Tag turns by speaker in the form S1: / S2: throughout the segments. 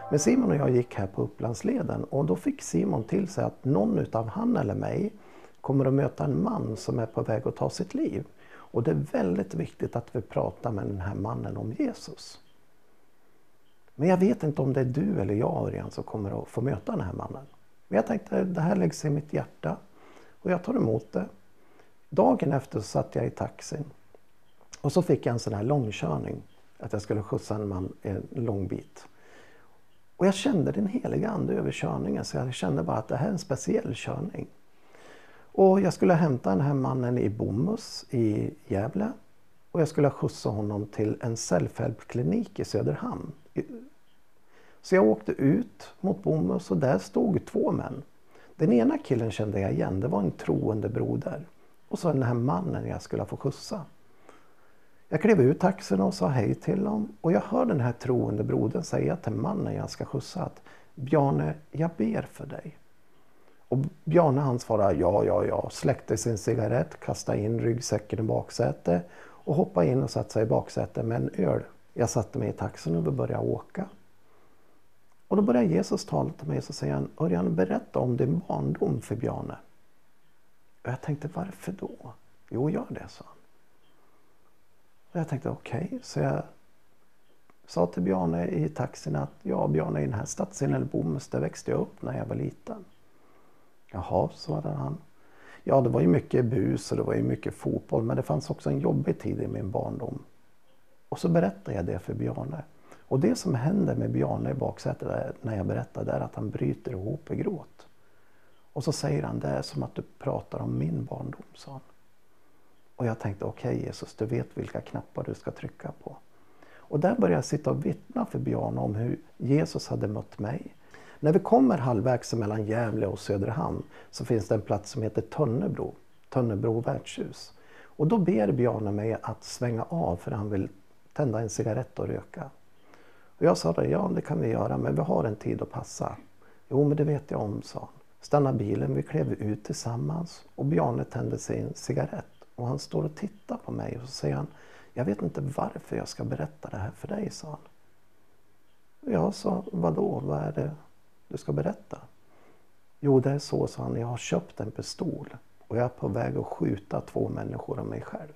S1: Men Simon och jag gick här på Upplandsleden och då fick Simon till sig att någon utav han eller mig kommer att möta en man som är på väg att ta sitt liv. Och det är väldigt viktigt att vi pratar med den här mannen om Jesus. Men jag vet inte om det är du eller jag, Örjan, som kommer att få möta den här mannen. Men jag tänkte, det här läggs i mitt hjärta och jag tar emot det. Dagen efter så satt jag i taxin och så fick jag en sån här långkörning. Att jag skulle skjutsa en man en lång bit. Och jag kände den heliga ande över körningen, så jag kände bara att det här är en speciell körning. Och jag skulle hämta den här mannen i Bomhus i Gävle. Och jag skulle skjutsa honom till en self-help-klinik i Söderhamn. Så jag åkte ut mot Bomhus och där stod 2 män. Den ena killen kände jag igen, det var en troende broder. Och så den här mannen jag skulle få skjutsa. Jag klev ut taxin och sa hej till dem. Och jag hör den här troende brodern säga till mannen jag ska skjutsa att Bjarne, jag ber för dig. Och Bjarne han svarade ja. Släckte sin cigarett, kastade in ryggsäcken i baksätet och hoppade in och satte sig i baksätet med en öl. Jag satte mig i taxin och vi började åka. Och då började Jesus tala till mig och så säger han, Örjan, berätta om din barndom för Bjarne. Och jag tänkte, varför då? Jo, gör det, sa han. Och jag tänkte, okej. Så jag sa till Bjarne i taxin att ja, Bjarne, i den här stadsdelen Bomhus, där växte jag upp när jag var liten. Jaha, svarade han. Ja, det var ju mycket bus och det var ju mycket fotboll, men det fanns också en jobbig tid i min barndom. Och så berättade jag det för Bjarne. Och det som händer med Bjarne i baksätet när jag berättade är att han bryter ihop i gråt. Och så säger han, det är som att du pratar om min barndom, sa han. Och jag tänkte, okej, Jesus, du vet vilka knappar du ska trycka på. Och där började jag sitta och vittna för Bjarne om hur Jesus hade mött mig. När vi kommer halvvägs mellan Gävle och Söderhamn så finns det en plats som heter Tönnebro värdshus. Och då ber Bjarne mig att svänga av för han vill tända en cigarett och röka. Och jag sa, ja det kan vi göra, men vi har en tid att passa. Jo, men det vet jag om, sa han. Stanna bilen, vi klev ut tillsammans och Bjarne tände sig en cigarett. Och han står och tittar på mig och så säger han, jag vet inte varför jag ska berätta det här för dig, sa han. Och jag sa, vadå, vad är det du ska berätta? Jo, det är så, sa han, jag har köpt en pistol och jag är på väg att skjuta 2 människor av mig själv.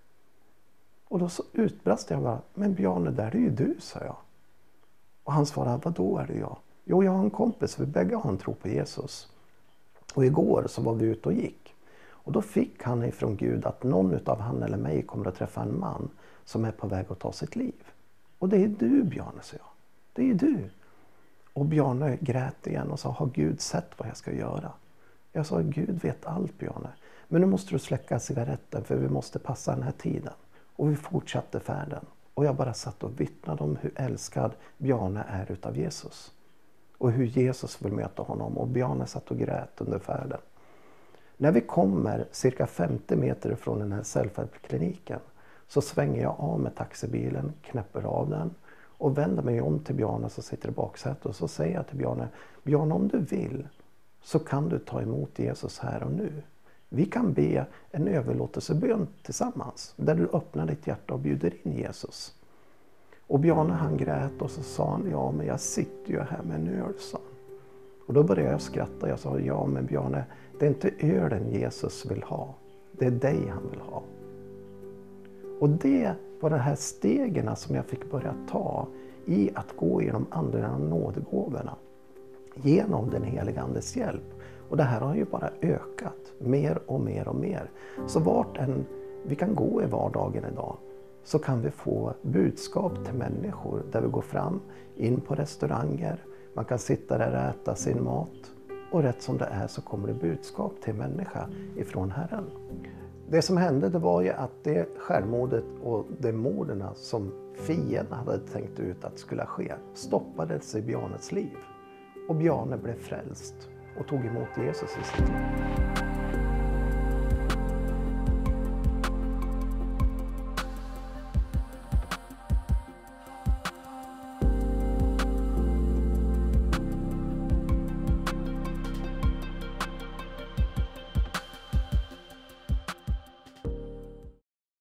S1: Och då så utbrast jag bara, men Bjarne, där är ju du, sa jag. Och han svarade, vadå är det jag? Jo, jag har en kompis, vi bägge har en tro på Jesus. Och igår så var vi ute och gick. Och då fick han ifrån Gud att någon utav han eller mig kommer att träffa en man som är på väg att ta sitt liv. Och det är du, Bjarne, sa jag. Det är du. Och Bjarne grät igen och sa, har Gud sett vad jag ska göra? Jag sa, Gud vet allt, Bjarne. Men nu måste du släcka cigaretten för vi måste passa den här tiden. Och vi fortsatte färden. Och jag bara satt och vittnade om hur älskad Bjarne är utav Jesus. Och hur Jesus vill möta honom. Och Bjarne satt och grät under färden. När vi kommer cirka 50 meter från den här self-help-kliniken så svänger jag av med taxibilen, knäpper av den och vänder mig om till Bjarne som sitter i baksätet och så säger jag till Bjarne, Bjarne, om du vill så kan du ta emot Jesus här och nu. Vi kan be en överlåtelsebön tillsammans där du öppnar ditt hjärta och bjuder in Jesus. Och Bjarne han grät och så sa han, ja men jag sitter ju här med en öl, sa han. Och då började jag skratta. Jag sa, ja men Bjarne, det är inte ölen Jesus vill ha. Det är dig han vill ha. Och det var de här stegen som jag fick börja ta i att gå genom andra nådegåvorna. Genom den heliga andes hjälp. Och det här har ju bara ökat mer och mer och mer. Så vart än vi kan gå i vardagen idag så kan vi få budskap till människor där vi går fram in på restauranger. Man kan sitta där och äta sin mat och rätt som det är så kommer det budskap till människa ifrån Herren. Det som hände det var ju att det självmordet och de morden som fienden hade tänkt ut att skulle ske stoppades i Bjarnes liv. Och Bjarne blev frälst och tog emot Jesus i sitt liv.